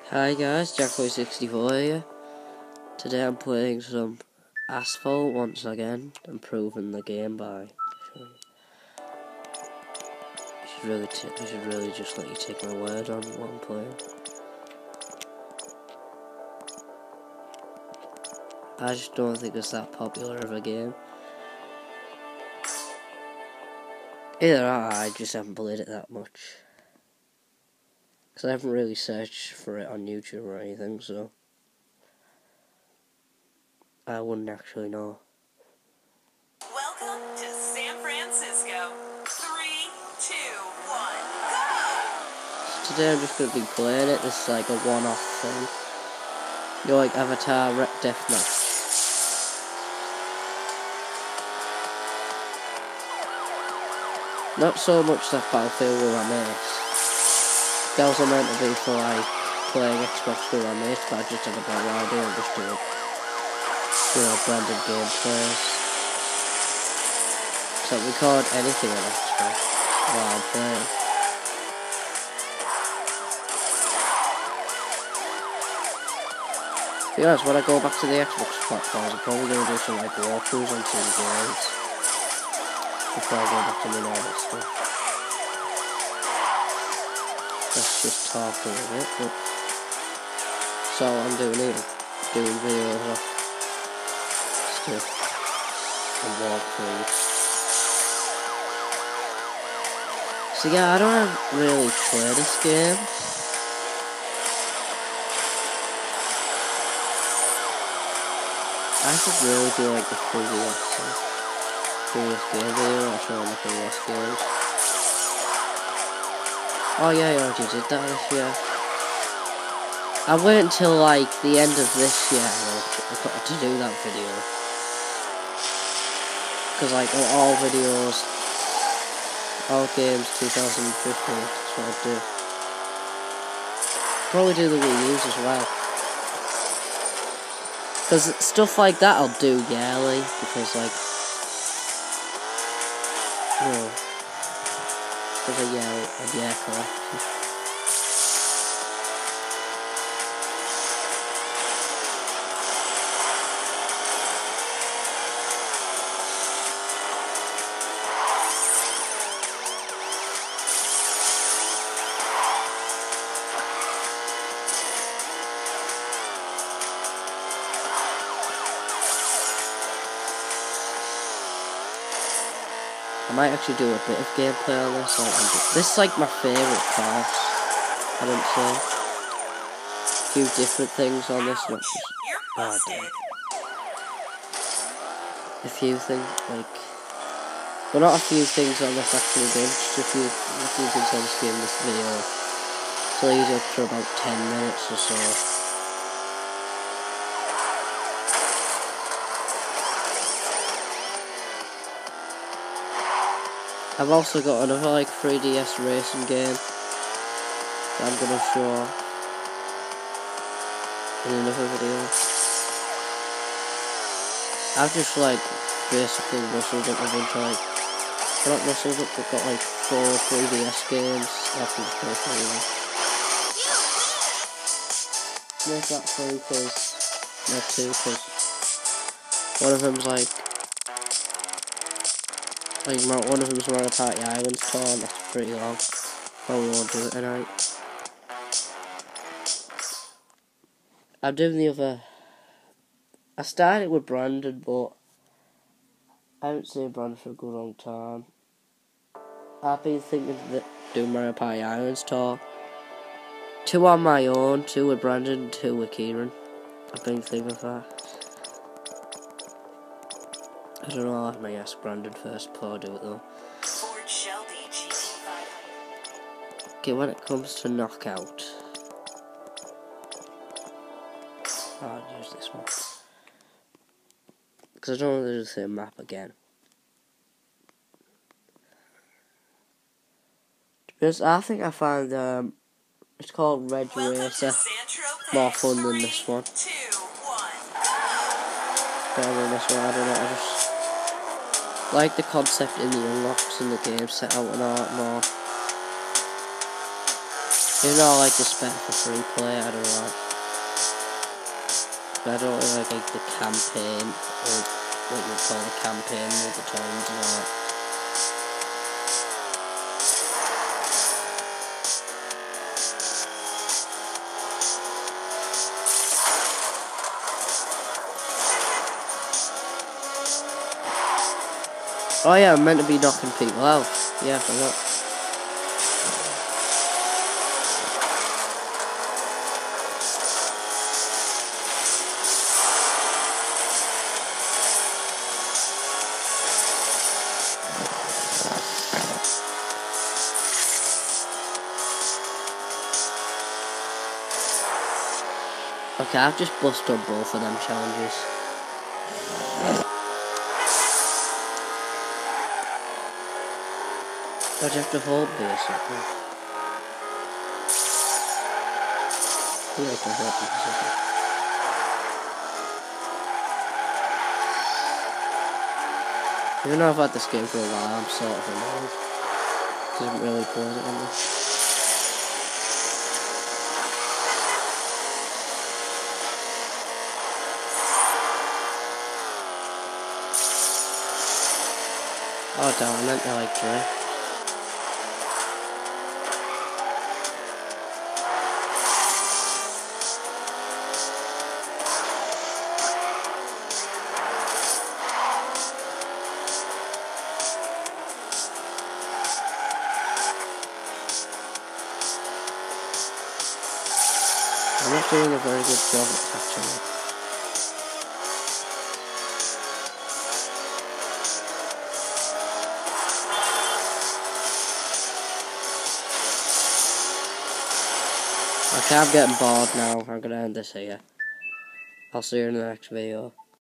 Hi guys, Jackboy64 here. Today I'm playing some Asphalt once again, improving the game by I should really just let you take my word on what I'm playing. I just don't think it's that popular of a game. Either I just haven't played it that much. Because I haven't really searched for it on YouTube or anything, so I wouldn't actually know. Welcome to San Francisco. 3, 2, 1, go! Today I'm just going to be playing it. This is like a one-off thing. You're like Avatar Deathmatch. Not so much that Battlefield with my mates. That was meant to be for like playing Xbox with my mates, but I just had a better idea and just do it. You know, branded gameplays. So I record anything on Xbox while I'm playing. To be honest, when I go back to the Xbox platforms, I'm probably going to do some like walkthroughs on some games before I go back to my normal stuff. Let's just talk a little bit, but that's all I'm doing here. Doing videos of stuff and walkthroughs. So yeah, I don't really play this game. I should really do like the previous game video, I'll show the previous games. Oh yeah, I already did that this year. I'll wait until like the end of this year to do that video. Because like all videos, all games 2015, that's what I'll do. Probably do the Wii U's as well. Because stuff like that I'll do yearly, because like, you know, because a year collection. I might actually do a bit of gameplay on this. This is like my favourite course, I wouldn't say. A few different things on this, not just... Oh, damn. A few things, like... Well, not a few things on this actual game, just a few things on this game, this video. So I use up for about 10 minutes or so. I've also got another like 3DS racing game that I'm gonna show in another video. I've just like basically rustled up a bunch of like, well, not rustled up, but got like 4 3DS games. I have to just go through them. Make that 3 because, not 2 because one of them's like one of them's Mario Party Islands tour, and that's pretty long. Probably won't do it tonight. I'm doing the other. I started with Brandon, but I haven't seen Brandon for a good long time. I've been thinking that doing Mario Party Islands tour. 2 on my own, 2 with Brandon, 2 with Kieran. I've been thinking of that. I don't know, I may ask Brandon first before I do it though. Okay, when it comes to knockout, I'll use this one. Because I don't want to do the same map again. Because I think I found, it's called Red Racer, more fun than this one. Better than this one, I don't know, I just like the concept in the unlocks in the game set out and art more. Even though I like the spec for free play, I don't like. But I don't really like the campaign, or what you would call the campaign all the time, you know. Oh yeah, I'm meant to be knocking people out. Yeah, I forgot. Okay, I've just busted on both of them challenges. I'd have to hold basically. Yeah, I can hold basically. Even though I've had this game for a while, I'm sort of annoyed. Doesn't really play it on me. Oh damn, I meant to like drift. I'm not doing a very good job at catching it. Okay, I'm getting bored now. I'm gonna end this here. I'll see you in the next video.